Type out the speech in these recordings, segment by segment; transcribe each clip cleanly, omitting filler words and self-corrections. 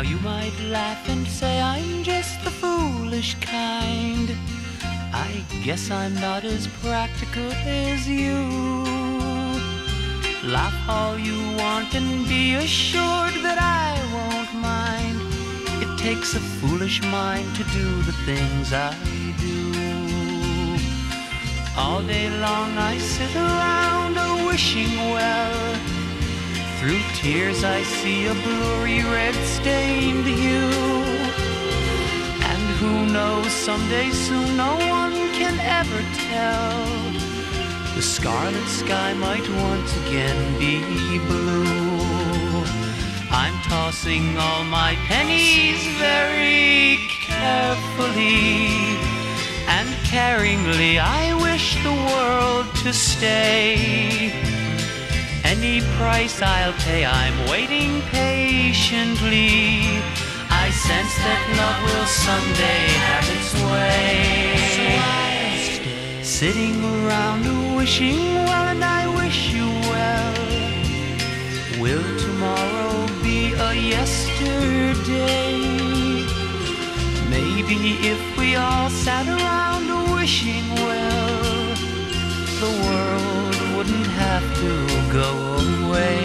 you might laugh and say I'm just the foolish kind. I guess I'm not as practical as you. Laugh all you want and be assured that I won't mind. It takes a foolish mind to do the things I do. All day long I sit around wishing well. Through tears I see a blurry red stained hue. And who knows, someday soon no one can ever tell. The scarlet sky might once again be blue. I'm tossing all my pennies very carefully, and caringly I wish the world to stay. Any price I'll pay, I'm waiting patiently. I sense that love will someday have its way. So I'll stay sitting around wishing well, and I wish you well. Will tomorrow be a yesterday? Maybe if we all sat around wishing well, the world wouldn't have to go away.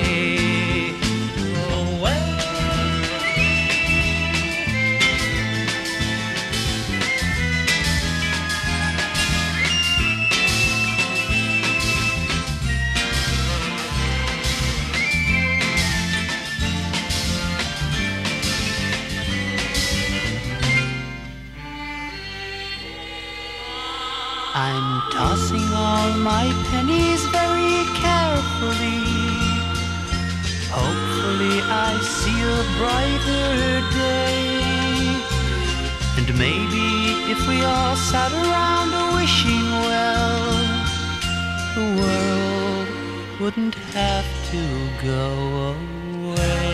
I'm tossing all my pennies very carefully. Hopefully I see a brighter day. And maybe if we all sat around wishing well, the world wouldn't have to go away.